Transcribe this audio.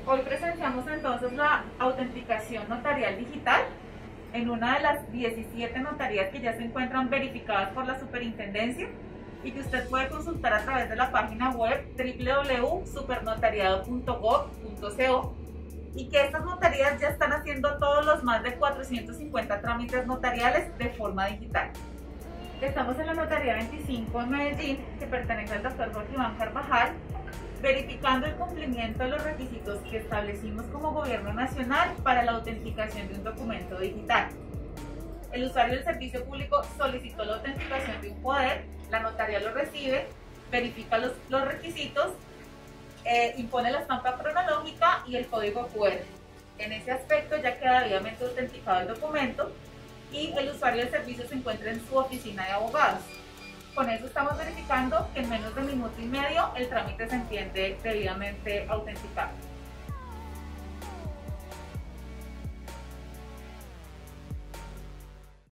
Hoy presenciamos entonces la autenticación notarial digital en una de las 17 notarías que ya se encuentran verificadas por la Superintendencia y que usted puede consultar a través de la página web www.supernotariado.gov.co, y que estas notarías ya están haciendo todos los más de 450 trámites notariales de forma digital. Estamos en la Notaría 25 en Medellín, que pertenece al doctor Jorge Iván Carvajal, verificando el cumplimiento de los requisitos que establecimos como Gobierno Nacional para la autenticación de un documento digital. El usuario del servicio público solicitó la autenticación de un poder, la notaría lo recibe, verifica los requisitos, impone la estampa cronológica y el código QR. En ese aspecto ya queda debidamente autenticado el documento y el usuario del servicio se encuentra en su oficina de abogados. Con eso estamos verificando que en menos de minuto y medio el trámite se entiende debidamente autenticado.